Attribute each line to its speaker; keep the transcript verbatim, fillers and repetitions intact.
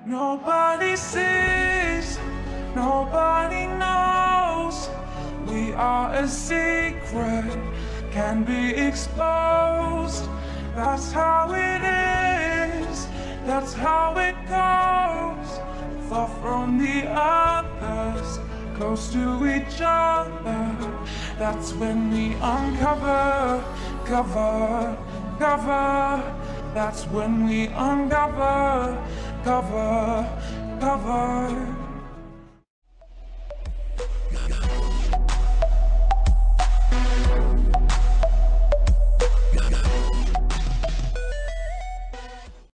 Speaker 1: Nobody sees, nobody knows. We are a secret, can be exposed. That's how it is, that's how it goes. Far from the others, close to each other. That's when we uncover, cover, cover. That's when we uncover, cover, cover.